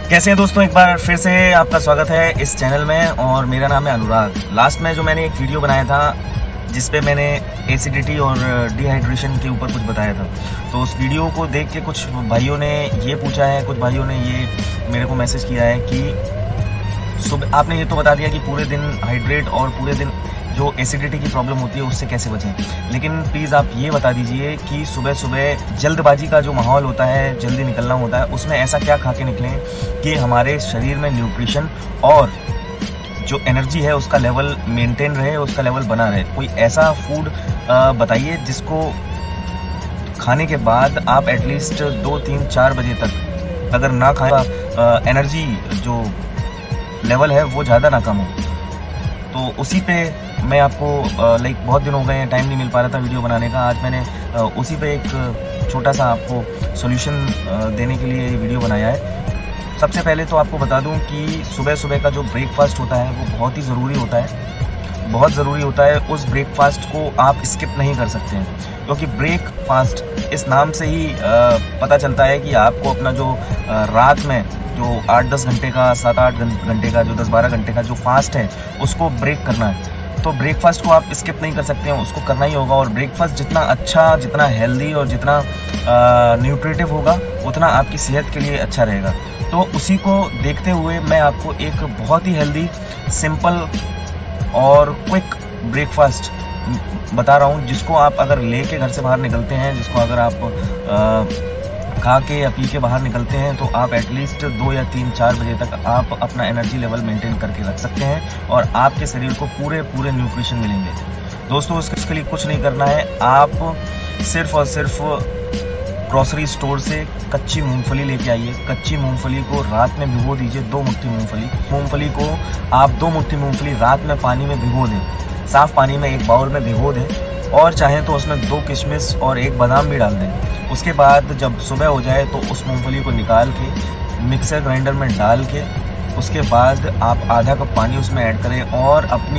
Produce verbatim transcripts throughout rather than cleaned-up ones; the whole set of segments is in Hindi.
कैसे हैं दोस्तों, एक बार फिर से आपका स्वागत है इस चैनल में। और मेरा नाम है अनुराग। लास्ट में जो मैंने एक वीडियो बनाया था जिसपे मैंने एसिडिटी और डिहाइड्रेशन के ऊपर कुछ बताया था, तो उस वीडियो को देख के कुछ भाइयों ने ये पूछा है, कुछ भाइयों ने ये मेरे को मैसेज किया है कि सुबह आपने ये तो बता दिया कि पूरे दिन हाइड्रेट और पूरे दिन जो एसिडिटी की प्रॉब्लम होती है उससे कैसे बचें, लेकिन प्लीज़ आप ये बता दीजिए कि सुबह सुबह जल्दबाजी का जो माहौल होता है, जल्दी निकलना होता है, उसमें ऐसा क्या खा के निकलें कि हमारे शरीर में न्यूट्रिशन और जो एनर्जी है उसका लेवल मेंटेन रहे, उसका लेवल बना रहे। कोई ऐसा फूड बताइए जिसको खाने के बाद आप एटलीस्ट दो तीन चार बजे तक अगर ना खाएं, एनर्जी जो लेवल है वो ज़्यादा ना कम हो। तो उसी पे मैं आपको लाइक बहुत दिन हो गए हैं, टाइम नहीं मिल पा रहा था वीडियो बनाने का। आज मैंने उसी पे एक छोटा सा आपको सॉल्यूशन देने के लिए वीडियो बनाया है। सबसे पहले तो आपको बता दूं कि सुबह सुबह का जो ब्रेकफास्ट होता है वो बहुत ही ज़रूरी होता है, बहुत ज़रूरी होता है। उस ब्रेकफास्ट को आप स्किप नहीं कर सकते हैं, क्योंकि ब्रेकफास्ट इस नाम से ही पता चलता है कि आपको अपना जो रात में जो आठ दस घंटे का, सात आठ घंटे का, जो दस बारह घंटे का जो फास्ट है उसको ब्रेक करना है। तो ब्रेकफास्ट को आप स्किप नहीं कर सकते हैं, उसको करना ही होगा। और ब्रेकफास्ट जितना अच्छा, जितना हेल्दी और जितना न्यूट्रिटिव होगा उतना आपकी सेहत के लिए अच्छा रहेगा। तो उसी को देखते हुए मैं आपको एक बहुत ही हेल्दी, सिंपल और क्विक ब्रेकफास्ट बता रहा हूँ, जिसको आप अगर लेके घर से बाहर निकलते हैं, जिसको अगर आप आ, खा के या पी के बाहर निकलते हैं, तो आप एटलीस्ट दो या तीन चार बजे तक आप अपना एनर्जी लेवल मेंटेन करके रख सकते हैं और आपके शरीर को पूरे पूरे न्यूट्रिशन मिलेंगे। दोस्तों, उसके लिए कुछ नहीं करना है, आप सिर्फ और सिर्फ ग्रोसरी स्टोर से कच्ची मूंगफली लेके आइए। कच्ची मूंगफली को रात में भिगो दीजिए, दो मुट्ठी मूंगफली मूंगफली को आप दो मुट्ठी मूंगफली रात में पानी में भिगो दें, साफ पानी में एक बाउल में भिगो दें, और चाहें तो उसमें दो किशमिश और एक बादाम भी डाल दें। उसके बाद जब सुबह हो जाए तो उस मूंगफली को निकाल के मिक्सर ग्राइंडर में डाल के उसके बाद आप आधा कप पानी उसमें ऐड करें और अपनी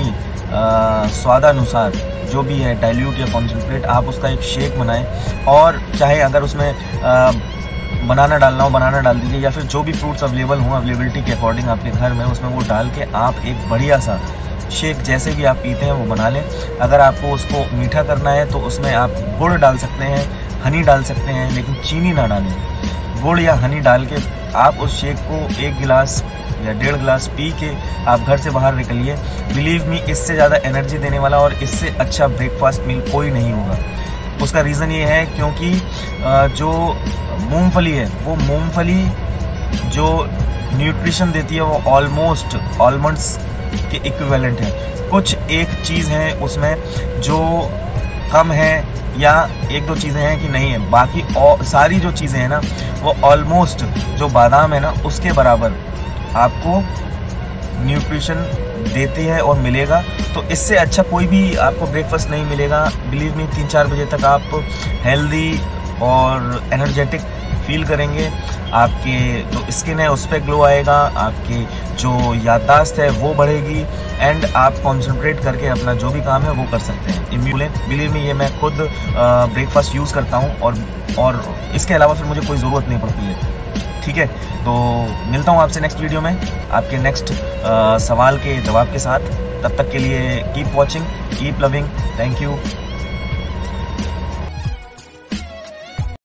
स्वादानुसार जो भी है डाइल्यूट या कॉन्सेंट्रेट, आप उसका एक शेक बनाएं। और चाहे अगर उसमें आ, बनाना डालना हो बनाना डाल दीजिए, या फिर जो भी फ्रूट्स अवेलेबल हों अवेलेबिलिटी के अकॉर्डिंग आपके घर में, उसमें वो डाल के आप एक बढ़िया सा शेक जैसे भी आप पीते हैं वो बना लें। अगर आपको उसको मीठा करना है तो उसमें आप गुड़ डाल सकते हैं, हनी डाल सकते हैं, लेकिन चीनी ना डालें। गुड़ या हनी डाल के आप उस शेक को एक गिलास या डेढ़ गिलास पी के आप घर से बाहर निकलिए। बिलीव मी, इससे ज़्यादा एनर्जी देने वाला और इससे अच्छा ब्रेकफास्ट मील कोई नहीं होगा। उसका रीज़न ये है क्योंकि जो मूंगफली है वो मूंगफली जो न्यूट्रिशन देती है वो ऑलमोस्ट आलमंड्स के इक्विवेलेंट है। कुछ एक चीज़ है उसमें जो कम है या एक दो चीज़ें हैं कि नहीं है, बाकी सारी जो चीज़ें हैं ना वो ऑलमोस्ट, जो बादाम है ना उसके बराबर आपको न्यूट्रिशन देती है और मिलेगा। तो इससे अच्छा कोई भी आपको ब्रेकफास्ट नहीं मिलेगा। बिलीव मी, तीन चार बजे तक आप हेल्दी और एनर्जेटिक फील करेंगे, आपके जो स्किन है उस पर ग्लो आएगा, आपकी जो याददाश्त है वो बढ़ेगी, एंड आप कंसंट्रेट करके अपना जो भी काम है वो कर सकते हैं। बिलीव मी, ये मैं खुद ब्रेकफास्ट यूज़ करता हूँ और और इसके अलावा फिर मुझे कोई ज़रूरत नहीं पड़ती है। ठीक है, तो मिलता हूँ आपसे नेक्स्ट वीडियो में आपके नेक्स्ट सवाल के जवाब के साथ। तब तक के लिए keep watching, keep loving, thank you.